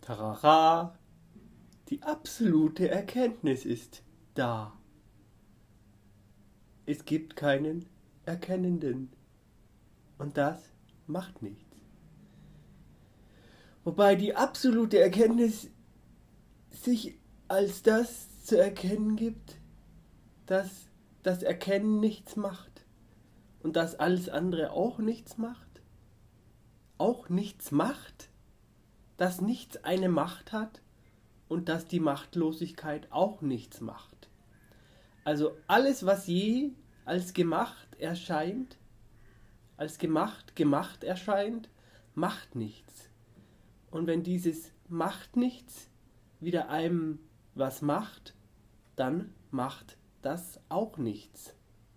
Tarara, die absolute Erkenntnis ist da. Es gibt keinen Erkennenden. Und das macht nichts. Wobei die absolute Erkenntnis sich als das zu erkennen gibt, dass das Erkennen nichts macht und dass alles andere auch nichts macht. Auch nichts macht, dass nichts eine Macht hat und dass die Machtlosigkeit auch nichts macht. Also alles, was je als gemacht erscheint, als gemacht erscheint, macht nichts. Und wenn dieses macht nichts wieder einem was macht, dann macht das auch nichts.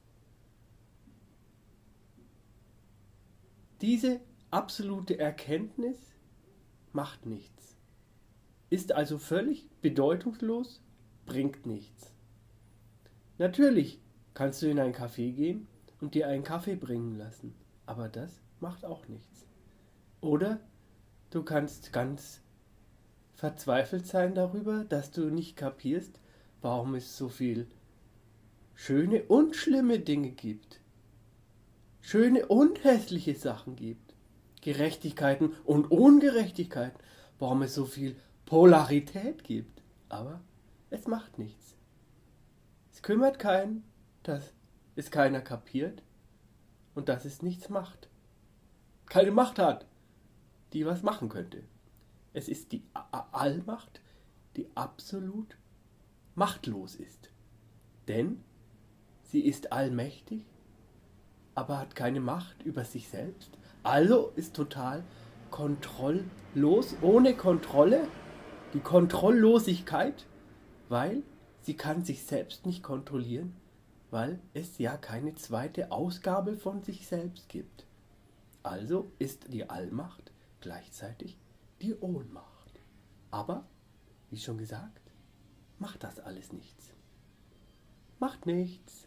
Diese absolute Erkenntnis macht nichts, ist also völlig bedeutungslos, bringt nichts. Natürlich kannst du in ein Café gehen und dir einen Kaffee bringen lassen, aber das macht auch nichts. Oder du kannst ganz verzweifelt sein darüber, dass du nicht kapierst, warum es so viel schöne und schlimme Dinge gibt. Schöne und hässliche Sachen gibt. Gerechtigkeiten und Ungerechtigkeiten. Warum es so viel Polarität gibt. Aber es macht nichts. Es kümmert keinen, dass es keiner kapiert und dass es nichts macht. Keine Macht hat, die was machen könnte. Es ist die Allmacht, die absolut machtlos ist. Denn sie ist allmächtig, aber hat keine Macht über sich selbst. Also ist total kontrolllos, ohne Kontrolle, die Kontrolllosigkeit, weil sie kann sich selbst nicht kontrollieren, weil es ja keine zweite Ausgabe von sich selbst gibt. Also ist die Allmacht gleichzeitig die Ohnmacht. Aber, wie schon gesagt, macht das alles nichts. Macht nichts.